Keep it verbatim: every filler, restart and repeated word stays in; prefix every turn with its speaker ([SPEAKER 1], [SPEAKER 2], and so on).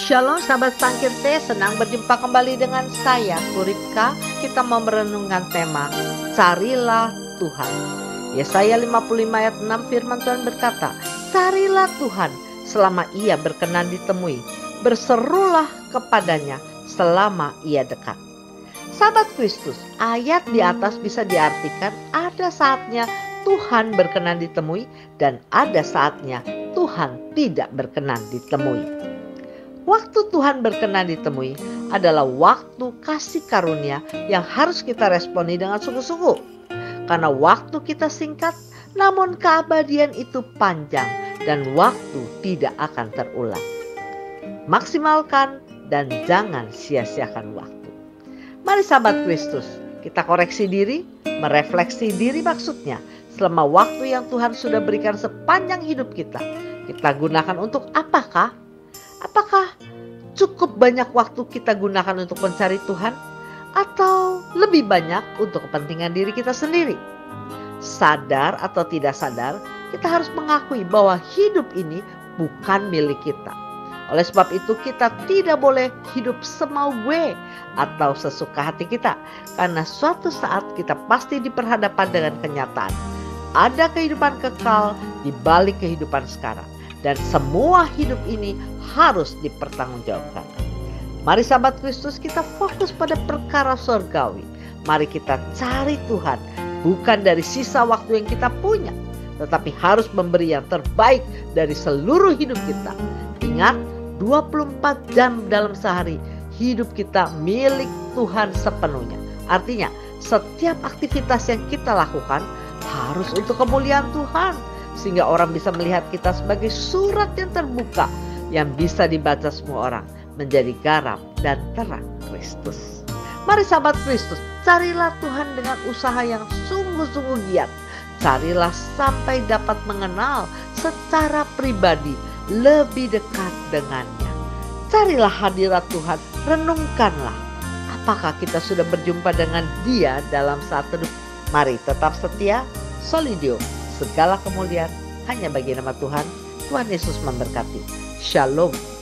[SPEAKER 1] Shalom sahabat Sangkirte, senang berjumpa kembali dengan saya, Kuripka. Kita mau merenungkan tema Carilah Tuhan. Yesaya lima puluh lima ayat enam firman Tuhan berkata, carilah Tuhan selama ia berkenan ditemui, berserulah kepadanya selama ia dekat. Sahabat Kristus, ayat di atas bisa diartikan ada saatnya Tuhan berkenan ditemui dan ada saatnya Tuhan tidak berkenan ditemui. Waktu Tuhan berkenan ditemui adalah waktu kasih karunia yang harus kita responi dengan sungguh-sungguh. Karena waktu kita singkat, namun keabadian itu panjang dan waktu tidak akan terulang. Maksimalkan dan jangan sia-siakan waktu. Mari sahabat Kristus, kita koreksi diri, merefleksi diri maksudnya. Selama waktu yang Tuhan sudah berikan sepanjang hidup kita, kita gunakan untuk apakah? Apakah cukup banyak waktu kita gunakan untuk mencari Tuhan? Atau lebih banyak untuk kepentingan diri kita sendiri? Sadar atau tidak sadar, kita harus mengakui bahwa hidup ini bukan milik kita. Oleh sebab itu kita tidak boleh hidup semau gue atau sesuka hati kita. Karena suatu saat kita pasti diperhadapkan dengan kenyataan. Ada kehidupan kekal di balik kehidupan sekarang. Dan semua hidup ini harus dipertanggungjawabkan. Mari sahabat Kristus, kita fokus pada perkara surgawi. Mari kita cari Tuhan, bukan dari sisa waktu yang kita punya, tetapi harus memberi yang terbaik dari seluruh hidup kita. Ingat, dua puluh empat jam dalam sehari, hidup kita milik Tuhan sepenuhnya. Artinya, setiap aktivitas yang kita lakukan harus untuk kemuliaan Tuhan. Sehingga orang bisa melihat kita sebagai surat yang terbuka yang bisa dibaca semua orang, menjadi garam dan terang Kristus. Mari sahabat Kristus, carilah Tuhan dengan usaha yang sungguh-sungguh giat. Carilah sampai dapat mengenal secara pribadi lebih dekat dengannya. Carilah hadirat Tuhan, renungkanlah apakah kita sudah berjumpa dengan Dia dalam saat teduh. Mari tetap setia, solidio. Segala kemuliaan hanya bagi nama Tuhan. Tuhan Yesus memberkati. Shalom.